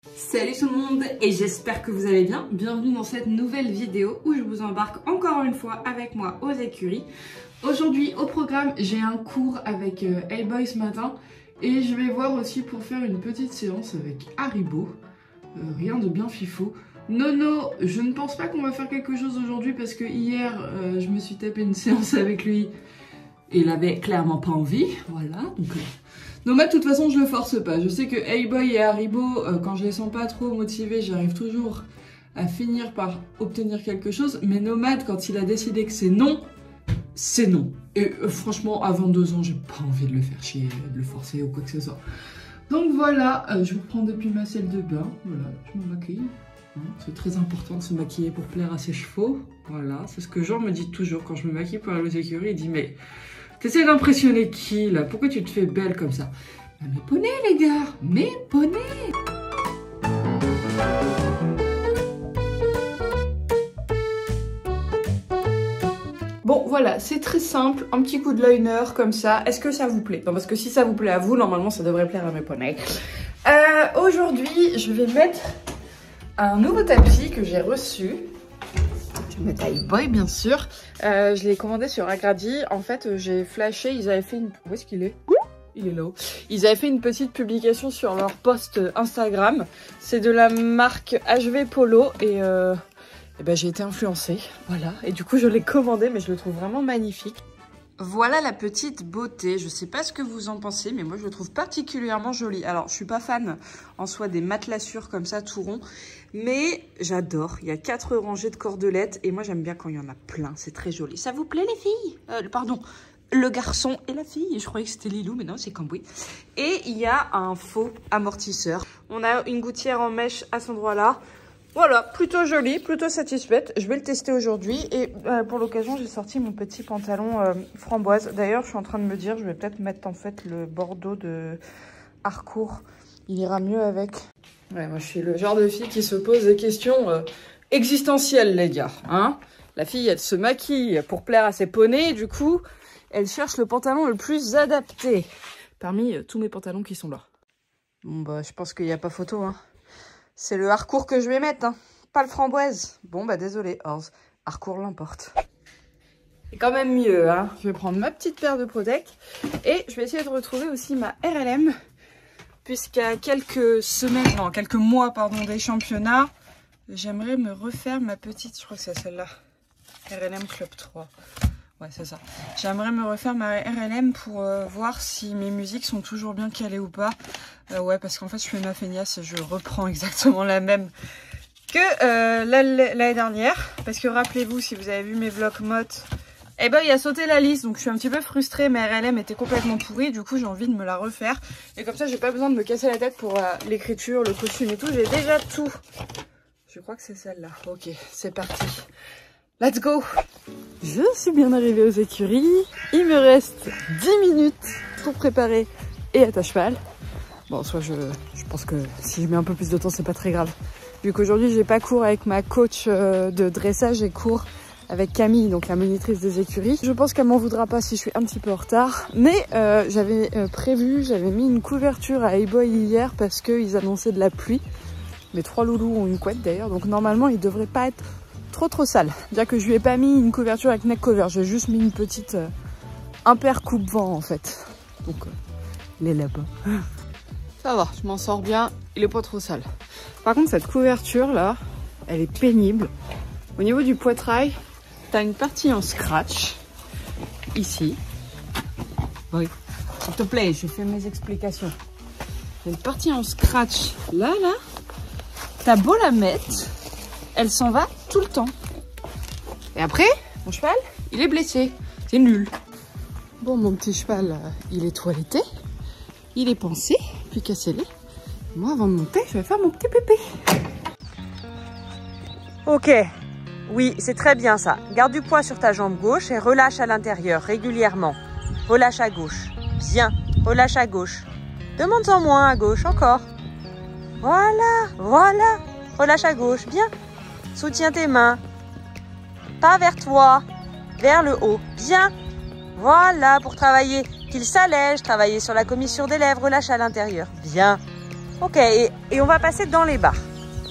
Salut tout le monde et j'espère que vous allez bien. Bienvenue dans cette nouvelle vidéo où je vous embarque encore une fois avec moi aux écuries. Aujourd'hui au programme, j'ai un cours avec Hey-Boy ce matin et je vais voir aussi pour faire une petite séance avec Haribo. Rien de bien fifou. Nono, je ne pense pas qu'on va faire quelque chose aujourd'hui parce que hier je me suis tapé une séance avec lui et il avait clairement pas envie. Voilà, donc... Nomad, de toute façon, je le force pas. Je sais que Hey-Boy et Haribo, quand je les sens pas trop motivés, j'arrive toujours à finir par obtenir quelque chose. Mais Nomad, quand il a décidé que c'est non, c'est non. Et franchement, à 22 ans, j'ai pas envie de le faire chier, de le forcer ou quoi que ce soit. Donc voilà, je vous reprends depuis ma salle de bain. Voilà, je me maquille. C'est très important de se maquiller pour plaire à ses chevaux. Voilà, c'est ce que Jean me dit toujours quand je me maquille pour aller aux écuries. Il dit mais... t'essaies d'impressionner qui là? Pourquoi tu te fais belle comme ça? Mes poneys les gars, mes poneys. Bon voilà, c'est très simple, un petit coup de liner comme ça. Est-ce que ça vous plaît? Non, parce que si ça vous plaît à vous, normalement ça devrait plaire à mes poneys. Aujourd'hui, je vais mettre un nouveau tapis que j'ai reçu. Je vais mettre Hey-Boy bien sûr. Je l'ai commandé sur Agradi. En fait, j'ai flashé. Ils avaient fait une... Où est-ce qu'il est? Il est là-haut. Ils avaient fait une petite publication sur leur post Instagram. C'est de la marque HV Polo. Et ben, j'ai été influencée. Voilà. Et du coup, je l'ai commandé, mais je le trouve vraiment magnifique. Voilà la petite beauté. Je sais pas ce que vous en pensez, mais moi je le trouve particulièrement joli. Alors je suis pas fan en soi des matelassures comme ça tout rond, mais j'adore. Il y a 4 rangées de cordelettes et moi j'aime bien quand il y en a plein. C'est très joli. Ça vous plaît les filles? Pardon, le garçon et la fille. Je croyais que c'était Lilou, mais non, c'est Cambouis. Et il y a un faux amortisseur. On a une gouttière en mèche à cet endroit-là. Voilà, plutôt joli, plutôt satisfaite. Je vais le tester aujourd'hui et pour l'occasion, j'ai sorti mon petit pantalon framboise. D'ailleurs, je suis en train de me dire, je vais peut-être mettre en fait le bordeaux de Harcourt. Il ira mieux avec. Ouais, moi je suis le genre de fille qui se pose des questions existentielles, les gars. Hein, la fille, elle se maquille pour plaire à ses poneys, du coup, elle cherche le pantalon le plus adapté parmi tous mes pantalons qui sont là. Bon bah, je pense qu'il n'y a pas photo, hein. C'est le Harcourt que je vais mettre, hein. Pas le framboise. Bon, bah désolé, Harcourt l'emporte. C'est quand même mieux, hein. Je vais prendre ma petite paire de Protec et je vais essayer de retrouver aussi ma RLM. Puisqu'à quelques semaines, non, quelques mois, pardon, des championnats, j'aimerais me refaire ma petite, je crois que c'est celle-là, RLM Club 3. Ouais, c'est ça. J'aimerais me refaire ma RLM pour voir si mes musiques sont toujours bien calées ou pas. Ouais, parce qu'en fait, je fais ma feignasse et je reprends exactement la même que l'année dernière. Parce que rappelez-vous, si vous avez vu mes vlogs mottes, eh ben, il a sauté la liste. Donc, je suis un petit peu frustrée. Ma RLM était complètement pourrie. Du coup, j'ai envie de me la refaire. Et comme ça, j'ai pas besoin de me casser la tête pour l'écriture, le costume et tout. J'ai déjà tout. Je crois que c'est celle-là. Ok, c'est parti. Let's go! Je suis bien arrivée aux écuries. Il me reste 10 minutes pour préparer et être à cheval. Bon, soit je pense que si je mets un peu plus de temps, c'est pas très grave. Vu qu'aujourd'hui, j'ai pas cours avec ma coach de dressage, j'ai cours avec Camille, donc la monitrice des écuries. Je pense qu'elle m'en voudra pas si je suis un petit peu en retard. Mais j'avais prévu, j'avais mis une couverture à Hey-Boy hier parce qu'ils annonçaient de la pluie. Mes 3 loulous ont une couette d'ailleurs, donc normalement, ils devraient pas être trop sale. Bien que je lui ai pas mis une couverture avec neck cover, j'ai juste mis une petite impair coupe-vent en fait. Donc il est là-bas. Ça va, je m'en sors bien, il est pas trop sale. Par contre cette couverture là, elle est pénible. Au niveau du poitrail, t'as une partie en scratch, ici. Oui, s'il te plaît, je fais mes explications. T'as une partie en scratch là, t'as beau la mettre, elle s'en va tout le temps. Et après, mon cheval, il est blessé. C'est nul. Bon, mon petit cheval, il est toiletté. Il est pansé, puis cassez-les. Moi, avant de monter, je vais faire mon petit pépé. Ok. Oui, c'est très bien ça. Garde du poids sur ta jambe gauche et relâche à l'intérieur régulièrement. Relâche à gauche. Bien. Relâche à gauche. Demande-en moins à gauche, encore. Voilà, voilà. Relâche à gauche, bien. Soutiens tes mains. Pas vers toi, vers le haut. Bien. Voilà, pour travailler. Qu'il s'allège, travailler sur la commissure des lèvres, relâche à l'intérieur. Bien. Ok, et on va passer dans les barres.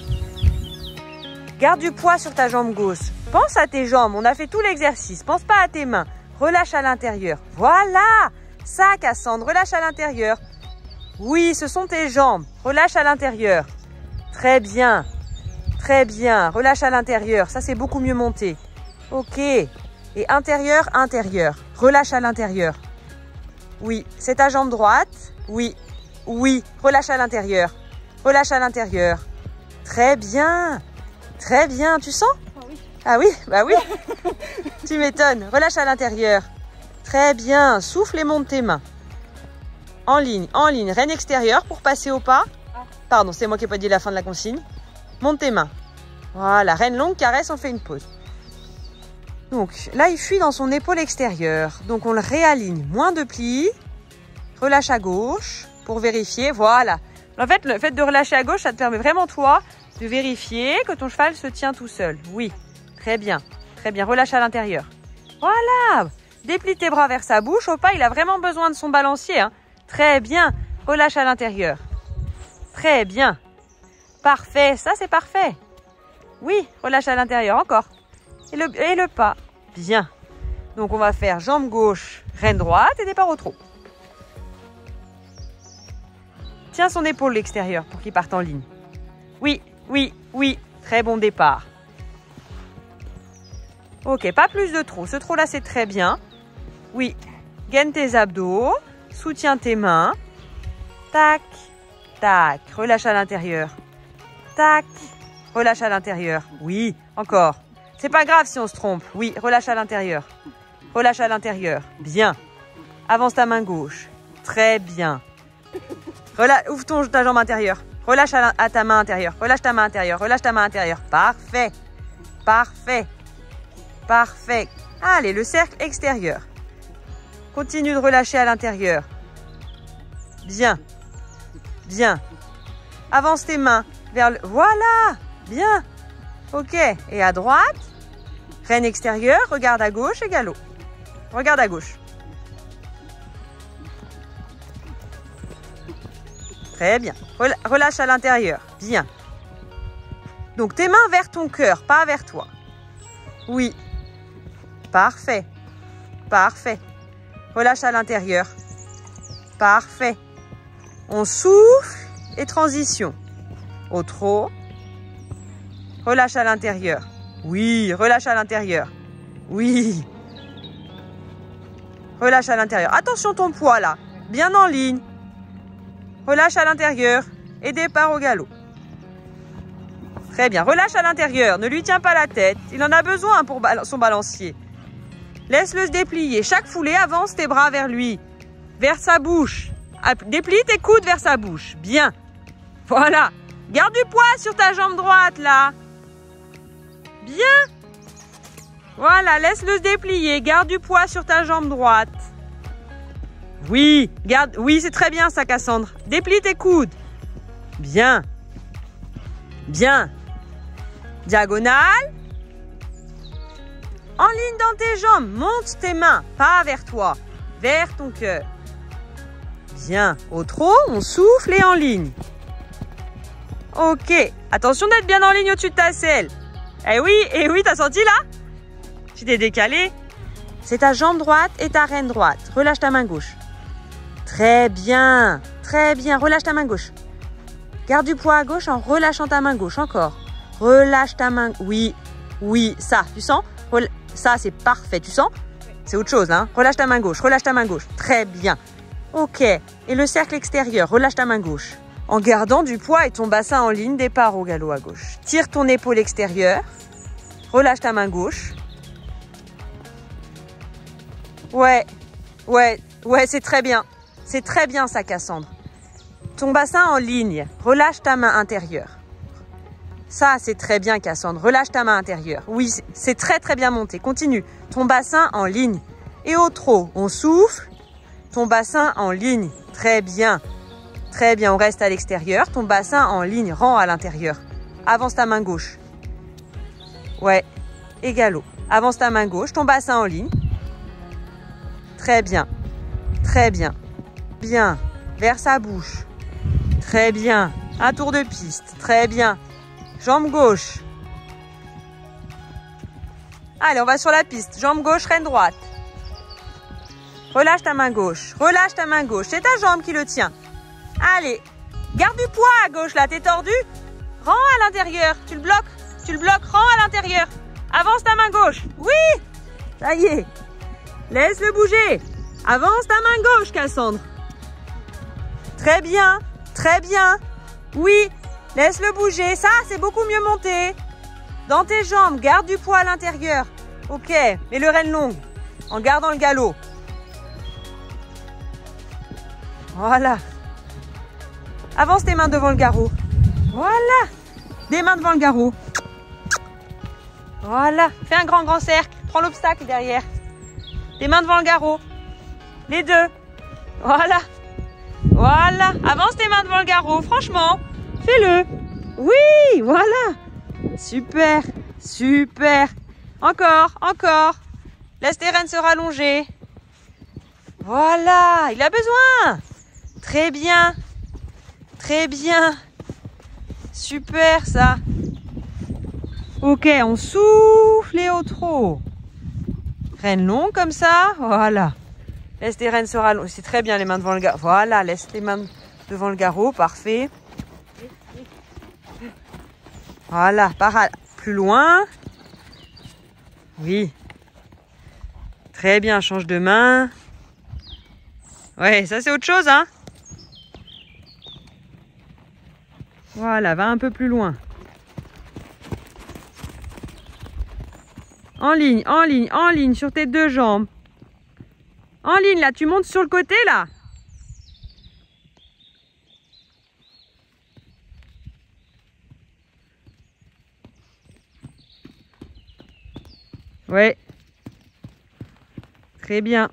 Garde du poids sur ta jambe gauche. Pense à tes jambes, on a fait tout l'exercice. Pense pas à tes mains. Relâche à l'intérieur. Voilà! Ça, Cassandre, relâche à l'intérieur. Oui, ce sont tes jambes. Relâche à l'intérieur. Très bien. Très bien. Relâche à l'intérieur. Ça, c'est beaucoup mieux monté. Ok. Et intérieur, intérieur. Relâche à l'intérieur. Oui. C'est ta jambe droite. Oui. Oui. Relâche à l'intérieur. Relâche à l'intérieur. Très bien. Très bien. Tu sens? Ah oui, bah oui. Tu m'étonnes. Relâche à l'intérieur. Très bien. Souffle et monte tes mains. En ligne, en ligne. Reine extérieure pour passer au pas. Pardon, c'est moi qui n'ai pas dit la fin de la consigne. Monte tes mains. Voilà. Reine longue, caresse, on fait une pause. Donc là, il fuit dans son épaule extérieure. Donc on le réaligne. Moins de plis. Relâche à gauche pour vérifier. Voilà. En fait, le fait de relâcher à gauche, ça te permet vraiment, toi, de vérifier que ton cheval se tient tout seul. Oui. Très bien. Très bien. Relâche à l'intérieur. Voilà. Déplie tes bras vers sa bouche. Au pas, il a vraiment besoin de son balancier. Hein. Très bien. Relâche à l'intérieur. Très bien. Parfait. Ça, c'est parfait. Oui. Relâche à l'intérieur. Encore. Et le pas. Bien. Donc, on va faire jambe gauche, reine droite et départ au trot. Tiens son épaule l'extérieur pour qu'il parte en ligne. Oui. Oui. Oui. Très bon départ. Ok, pas plus de trot. Ce trot-là, c'est très bien. Oui. Gaine tes abdos. Soutiens tes mains. Tac. Tac. Relâche à l'intérieur. Tac. Relâche à l'intérieur. Oui. Encore. C'est pas grave si on se trompe. Oui. Relâche à l'intérieur. Relâche à l'intérieur. Bien. Avance ta main gauche. Très bien. Ouvre ta jambe intérieure. Relâche à ta main intérieure. Relâche ta main intérieure. Relâche ta main intérieure. Parfait. Parfait. Parfait. Allez, le cercle extérieur. Continue de relâcher à l'intérieur. Bien. Bien. Avance tes mains vers le... Voilà. Bien. Ok. Et à droite. Reine extérieure. Regarde à gauche et galop. Regarde à gauche. Très bien. Relâche à l'intérieur. Bien. Donc, tes mains vers ton cœur, pas vers toi. Oui. Parfait. Parfait. Relâche à l'intérieur. Parfait. On souffle et transition. Au trot. Relâche à l'intérieur. Oui, relâche à l'intérieur. Oui. Relâche à l'intérieur. Attention ton poids là. Bien en ligne. Relâche à l'intérieur et départ au galop. Très bien. Relâche à l'intérieur. Ne lui tiens pas la tête. Il en a besoin pour son balancier. Laisse-le se déplier. Chaque foulée, avance tes bras vers lui. Vers sa bouche. Déplie tes coudes vers sa bouche. Bien. Voilà. Garde du poids sur ta jambe droite, là. Bien. Voilà. Laisse-le se déplier. Garde du poids sur ta jambe droite. Oui. Garde. Oui, c'est très bien, ça, Cassandre. Déplie tes coudes. Bien. Bien. Diagonale. En ligne dans tes jambes. Monte tes mains. Pas vers toi. Vers ton cœur. Bien. Au trot, on souffle et en ligne. Ok. Attention d'être bien en ligne au-dessus de ta selle. Eh oui, t'as senti là? Tu t'es décalé. C'est ta jambe droite et ta reine droite. Relâche ta main gauche. Très bien. Très bien. Relâche ta main gauche. Garde du poids à gauche en relâchant ta main gauche. Encore. Relâche ta main. Oui. Oui. Ça, tu sens? Ça, c'est parfait. Tu sens? C'est autre chose, hein? Relâche ta main gauche. Relâche ta main gauche. Très bien. Ok. Et le cercle extérieur. Relâche ta main gauche. En gardant du poids et ton bassin en ligne, départ au galop à gauche. Tire ton épaule extérieure. Relâche ta main gauche. Ouais, c'est très bien. C'est très bien ça, Cassandre. Ton bassin en ligne. Relâche ta main intérieure. Ça, c'est très bien, Cassandre. Relâche ta main intérieure. Oui, c'est très très bien monté. Continue. Ton bassin en ligne. Et au trot, on souffle. Ton bassin en ligne. Très bien. Très bien, on reste à l'extérieur. Ton bassin en ligne, rend à l'intérieur. Avance ta main gauche. Ouais. Et galop. Avance ta main gauche, ton bassin en ligne. Très bien. Très bien. Bien. Vers sa bouche. Très bien. Un tour de piste. Très bien. Jambe gauche. Allez, on va sur la piste. Jambe gauche, reine droite. Relâche ta main gauche. Relâche ta main gauche. C'est ta jambe qui le tient. Allez. Garde du poids à gauche là. T'es tordu? Rends à l'intérieur. Tu le bloques. Tu le bloques. Rends à l'intérieur. Avance ta main gauche. Oui. Ça y est. Laisse-le bouger. Avance ta main gauche, Cassandre. Très bien. Très bien. Oui. Laisse-le bouger. Ça, c'est beaucoup mieux monté. Dans tes jambes, garde du poids à l'intérieur. Ok. Mets le renne longue. En gardant le galop. Voilà. Avance tes mains devant le garrot. Voilà. Des mains devant le garrot. Voilà. Fais un grand cercle. Prends l'obstacle derrière. Des mains devant le garrot. Les deux. Voilà. Voilà. Avance tes mains devant le garrot. Franchement, fais-le. Oui, voilà. Super. Super. Encore, encore. Laisse tes rênes se rallonger. Voilà. Il a besoin. Très bien. Très bien. Super ça. Ok, on souffle et au trot. Rênes longues comme ça. Voilà. Laisse tes rênes se rallonger. C'est très bien les mains devant le garrot. Voilà, laisse les mains devant le garrot. Parfait. Voilà, pars plus loin. Oui. Très bien, change de main. Ouais, ça c'est autre chose, hein. Voilà, va un peu plus loin. En ligne, sur tes deux jambes. En ligne, là, tu montes sur le côté, là. Ouais. Très bien.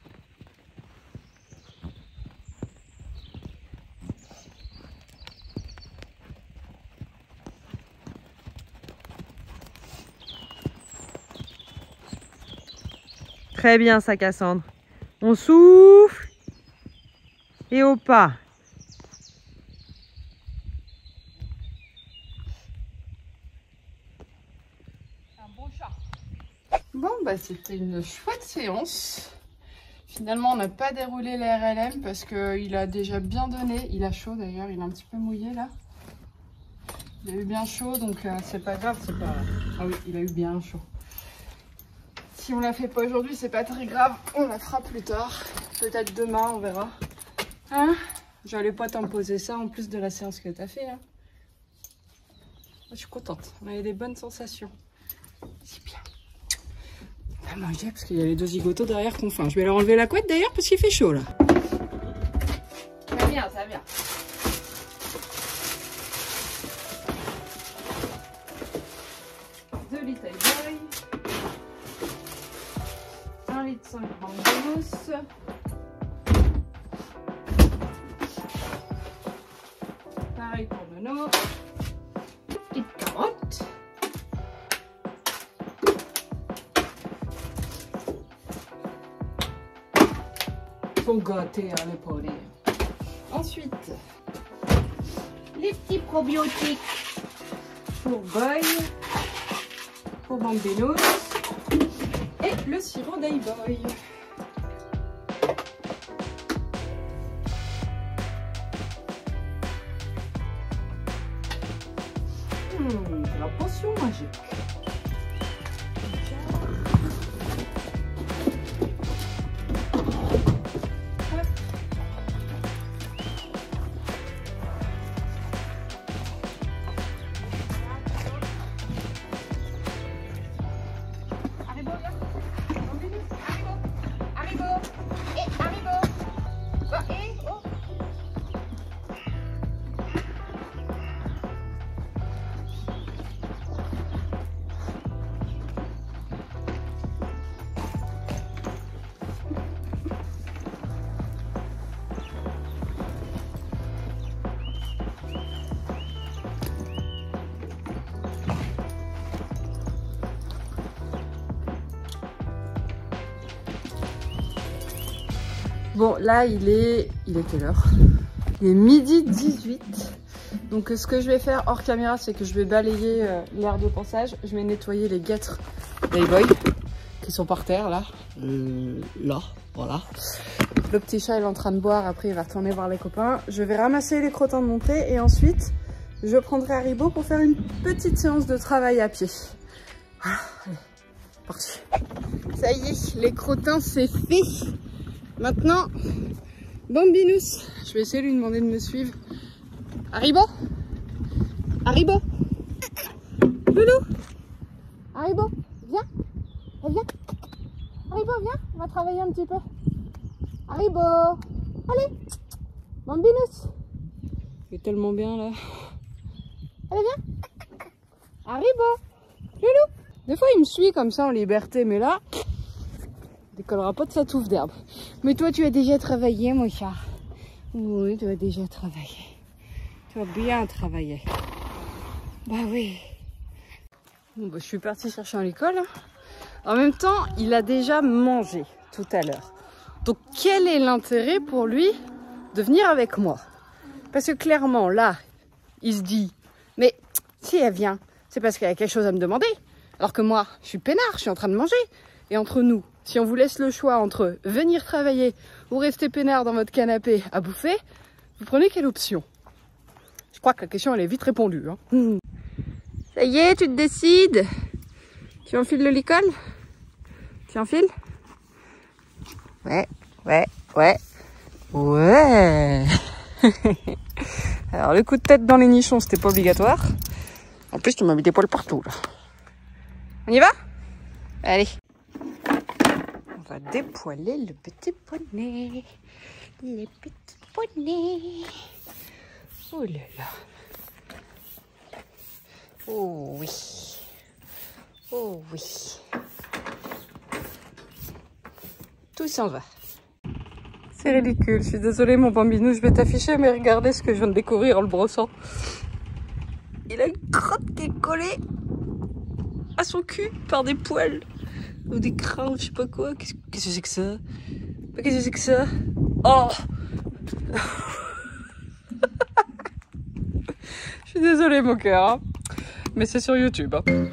Très bien ça, Cassandre. On souffle et au pas. Un bon chat. Bon, bah c'était une chouette séance. Finalement, on n'a pas déroulé les RLM parce qu'il a déjà bien donné. Il a chaud d'ailleurs, il est un petit peu mouillé là. Il a eu bien chaud, donc c'est pas grave, c'est pas... Ah oui, il a eu bien chaud. Si on la fait pas aujourd'hui, c'est pas très grave. On la fera plus tard. Peut-être demain, on verra. Hein? J'allais pas t'imposer ça en plus de la séance que t'as fait. Hein? Je suis contente. On a eu des bonnes sensations. C'est bien. On va manger parce qu'il y a les deux zigotos derrière qu'on faim. Je vais leur enlever la couette d'ailleurs parce qu'il fait chaud là. Ça va bien, ça va bien. Litre 5 grammes de mousse. Pareil pour le Nono. Petite carotte. Faut gâter à l'épaule. Ensuite, les petits probiotiques pour Boy, pour Bambinos. Et le sirop d'I-Boy. La potion magique. Bon, là, il est quelle heure? Il est midi 18. Donc ce que je vais faire hors caméra, c'est que je vais balayer l'air de passage. Je vais nettoyer les guêtres d'Ayboy qui sont par terre là. Là, voilà. Le petit chat il est en train de boire, après il va retourner voir les copains. Je vais ramasser les crottins de montée et ensuite je prendrai Haribo pour faire une petite séance de travail à pied. Voilà, allez, parti. Ça y est, les crottins c'est fait. Maintenant, Bambinous, je vais essayer de lui demander de me suivre. Haribo, Haribo, Loulou, Haribo, viens, viens, Haribo, viens, on va travailler un petit peu. Haribo, allez, Bambinous, il est tellement bien là. Allez, viens, Haribo, Loulou. Des fois il me suit comme ça en liberté, mais là, il décollera pas de sa touffe d'herbe. Mais toi tu as déjà travaillé mon chat. Oui, tu as déjà travaillé. Tu as bien travaillé. Bah oui. Bon, bah, je suis partie chercher à l'école. En même temps, il a déjà mangé tout à l'heure. Donc quel est l'intérêt pour lui de venir avec moi? Parce que clairement, là, il se dit, mais si elle vient, c'est parce qu'elle a quelque chose à me demander. Alors que moi, je suis peinard, je suis en train de manger. Et entre nous, si on vous laisse le choix entre venir travailler ou rester peinard dans votre canapé à bouffer, vous prenez quelle option? Je crois que la question elle est vite répondue. Hein. Ça y est, tu te décides? Tu enfiles le licol? Tu enfiles? Ouais, ouais, ouais. Ouais. Alors le coup de tête dans les nichons, c'était pas obligatoire. En plus, tu m'as mis des poils partout là. On y va? Allez. On va dépoiler le petit poney. Les petits poneys. Oh là là. Oh oui. Oh oui. Tout s'en va. C'est ridicule. Je suis désolée mon bambinou, je vais t'afficher, mais regardez ce que je viens de découvrir en le brossant. Il a une crotte qui est collée à son cul par des poils. Ou des crins, je sais pas quoi. Qu'est-ce que c'est que ça? Qu'est-ce que c'est que ça? Oh. Je suis désolée mon cœur, hein. Mais c'est sur YouTube. Hein.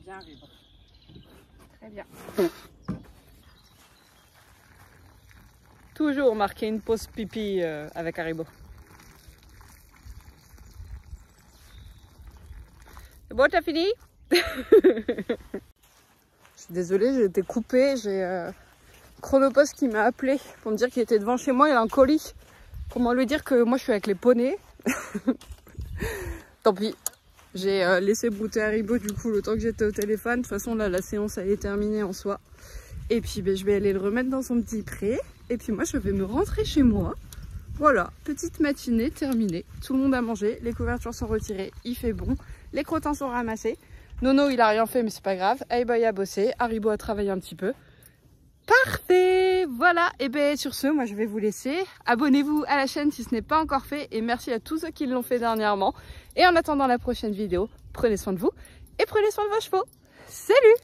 bien, Haribo. Très bien. Toujours marquer une pause pipi avec Haribo. C'est bon, t'as fini? Je suis désolée, j'ai été coupée. J'ai Chronopost qui m'a appelé pour me dire qu'il était devant chez moi. Il a un colis. Comment lui dire que moi je suis avec les poneys? Tant pis. J'ai laissé brouter Haribo du coup le temps que j'étais au téléphone. De toute façon là la séance elle est terminée en soi. Et puis je vais aller le remettre dans son petit pré. Et puis moi je vais me rentrer chez moi. Voilà, petite matinée terminée. Tout le monde a mangé, les couvertures sont retirées, il fait bon. Les crottins sont ramassés. Nono il a rien fait mais c'est pas grave. Hey-Boy a bossé, Haribo a travaillé un petit peu. Parfait, voilà, et bien sur ce, moi je vais vous laisser. Abonnez-vous à la chaîne si ce n'est pas encore fait et merci à tous ceux qui l'ont fait dernièrement. Et en attendant la prochaine vidéo, prenez soin de vous et prenez soin de vos chevaux. Salut!